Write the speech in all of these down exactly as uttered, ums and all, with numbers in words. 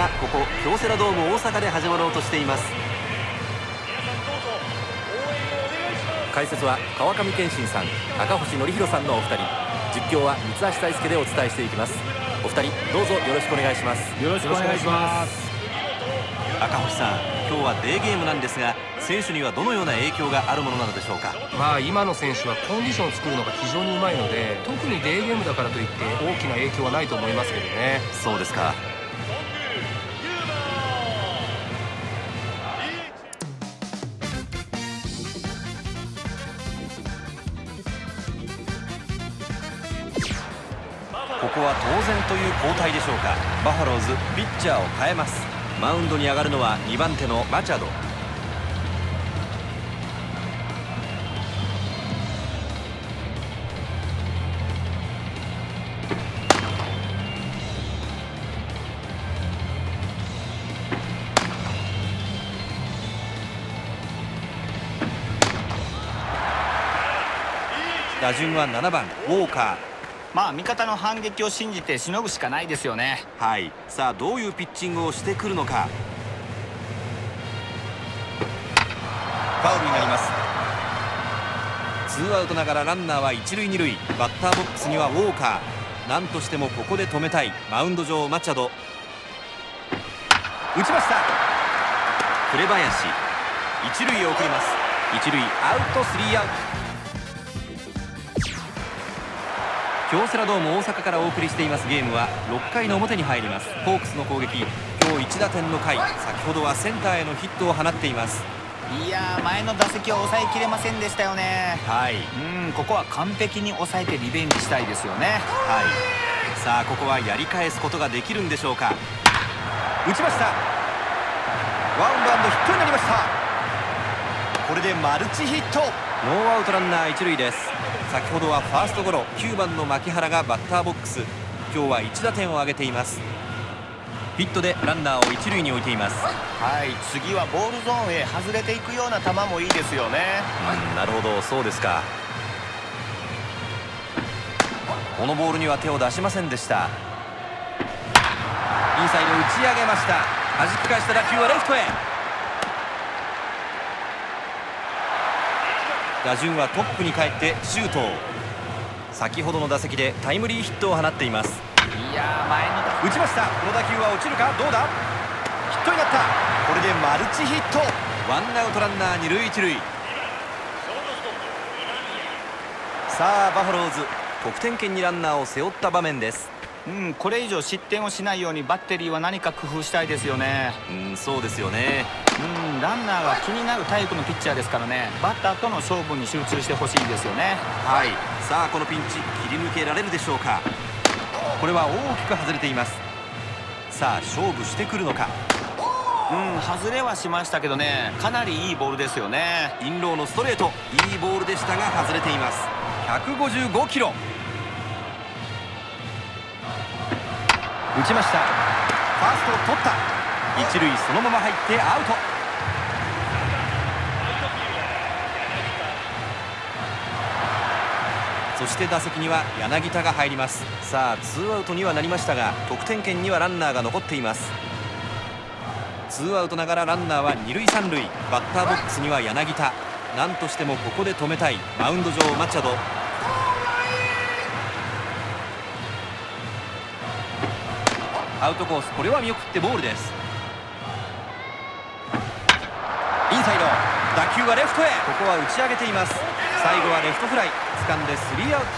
がここ京セラドーム大阪で始まろうとしています。 解説は川上健信さん、赤星則弘さんのお二人、実況は三橋大輔でお伝えしていきます。お二人どうぞよろしくお願いします。 よろしくお願いします。 赤星さん、今日はデーゲームなんですが、選手にはどのような影響があるものなのでしょうか。 まあ今の選手はコンディションを作るのが非常にうまいので、特にデーゲームだからといって大きな影響はないと思いますけどね。 そうですか。ここは当然という交代でしょうか。バファローズピッチャーを変えます。マウンドに上がるのはにばん手のマチャド。打順はななばんウォーカー。 まあ味方の反撃を信じてしのぐしかないですよね。 はい、さあどういうピッチングをしてくるのか。ファウルになります。ツーアウトながらランナーは一塁二塁。バッターボックスにはウォーカー。なんとしてもここで止めたい。マウンド上マチャド、打ちました。紅林、一塁へ送ります。一塁アウト、スリーアウト。京セラドーム大阪からお送りしていますゲームはろっかいの表に入ります。ホークスの攻撃、今日いち打点の回、先ほどはセンターへのヒットを放っています。 いやー、前の打席は抑えきれませんでしたよね。 はい、 うん、ここは完璧に抑えてリベンジしたいですよね。 はい、さあここはやり返すことができるんでしょうか。打ちました。ワンバウンドヒットになりました。これでマルチヒット。ノーアウトランナー一塁です。先ほどはファーストゴロ、きゅうばんの牧原がバッターボックス。今日はいち打点を挙げています。ヒットでランナーを一塁に置いています。 はい、次はボールゾーンへ外れていくような球もいいですよね。 うん、なるほど、そうですか。このボールには手を出しませんでした。インサイド打ち上げました。弾き返した打球はレフトへ。打順はトップに帰って周東。先ほどの打席でタイムリーヒットを放っています。 いやー、前の打ちました。この打球は落ちるか、どうだ。ヒットになった。これでマルチヒット。ワンアウトランナー二塁一塁。さあバファローズ、得点圏にランナーを背負った場面です。 うん、これ以上失点をしないようにバッテリーは何か工夫したいですよね。 うん、そうですよね。 うん、ランナーが気になるタイプのピッチャーですからね、バッターとの勝負に集中してほしいですよね。 はい、さあこのピンチ切り抜けられるでしょうか。これは大きく外れています。さあ勝負してくるのか。 うん、外れはしましたけどね、かなりいいボールですよね。 インローのストレート、いいボールでしたが外れています。ひゃくごじゅうごキロ。打ちました。ファーストを取った。一塁そのまま入ってアウト。そして打席には柳田が入ります。さあツーアウトにはなりましたが、得点圏にはランナーが残っています。ツーアウトながらランナーは二塁三塁。バッターボックスには柳田。何としてもここで止めたい。マウンド上マチャド。アウトコース、これは見送ってボールです。インサイド、打球はレフトへ。ここは打ち上げています。最後はレフトフライ、掴んでスリーアウト。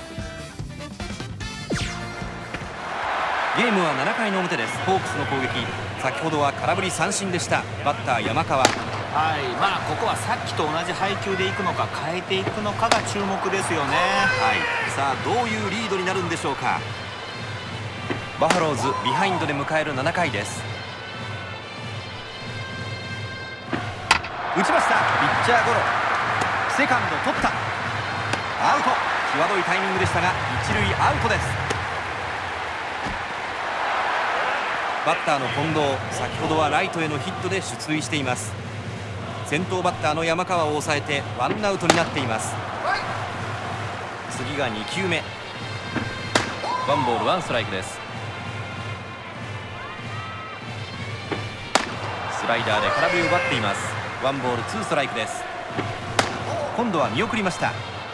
ゲームはななかいの表です。ホークスの攻撃、先ほどは空振り三振でした。バッター山川。 はい、まあここはさっきと同じ配球でいくのか変えていくのかが注目ですよね。 はい、さあどういうリードになるんでしょうか。バファローズビハインドで迎えるななかいです。打ちました。ピッチャーゴロ。セカンド取った。アウト。際どいタイミングでしたが一塁アウトです。バッターの近藤、先ほどはライトへのヒットで出塁しています。先頭バッターの山川を抑えてワンアウトになっています。次がにきゅうめ。ワンボールワンストライクです。 スライダーで空振りを奪っています。ワンボールツーストライクです。今度は見送りました。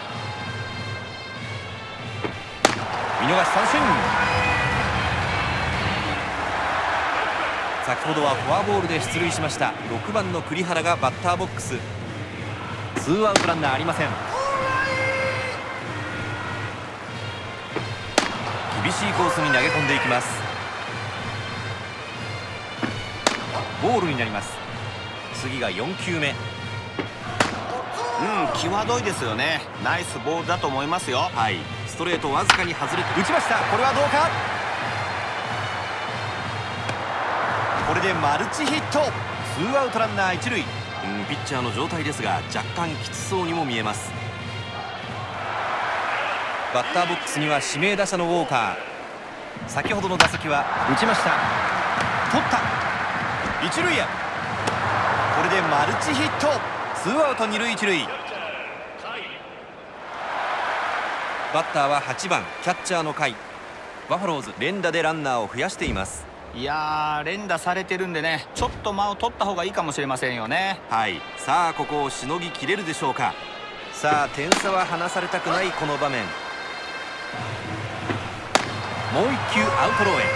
見逃し三振。先ほどはフォアボールで出塁しましたろくばんの栗原がバッターボックス。ツーアウトランナーありません。厳しいコースに投げ込んでいきます。ボールになります。次がよんきゅうめ。 うん際どいですよね。ナイスボールだと思いますよ。 はい、ストレートわずかに外れて打ちました。これはどうか。これでマルチヒット。ツーアウトランナー一塁。うん、ピッチャーの状態ですが若干きつそうにも見えます。バッターボックスには指名打者のウォーカー。先ほどの打席は打ちました。取った。一塁へ。これでマルチヒット。ツーアウト二塁一塁。バッターははちばんキャッチャーの甲斐。バファローズ連打でランナーを増やしています。 いやー連打されてるんでね、ちょっと間を取った方がいいかもしれませんよね。 はい、さあここをしのぎきれるでしょうか。さあ点差は離されたくないこの場面。もういっきゅうアウトローへ。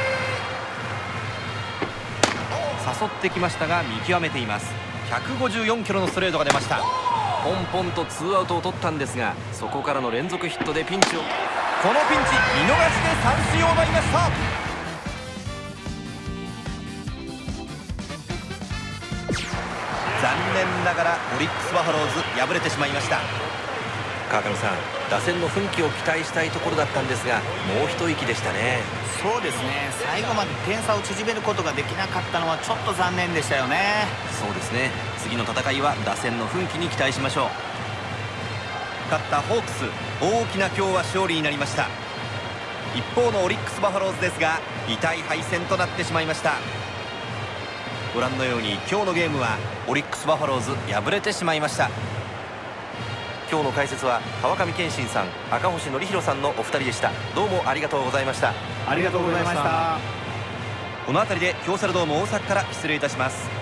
誘ってきましたが見極めています。ひゃくごじゅうよんキロのストレートが出ました。ポンポンとツーアウトを取ったんですが、そこからの連続ヒットでピンチを。このピンチ見逃しで三振を奪いました。残念ながらオリックスバファローズ敗れてしまいました。川上さん、打線の奮起を期待したいところだったんですが、もう一息でしたね。 そうですね、最後まで点差を縮めることができなかったのはちょっと残念でしたよね。 そうですね、次の戦いは打線の奮起に期待しましょう。勝ったホークス、大きな今日は勝利になりました。一方のオリックスバファローズですが痛い敗戦となってしまいました。ご覧のように今日のゲームはオリックスバファローズ敗れてしまいました。今日の解説は川上憲伸さん、赤星憲広さんのお二人でした。どうもありがとうございました。 ありがとうございました。 この辺りで京セラドーム大阪から失礼いたします。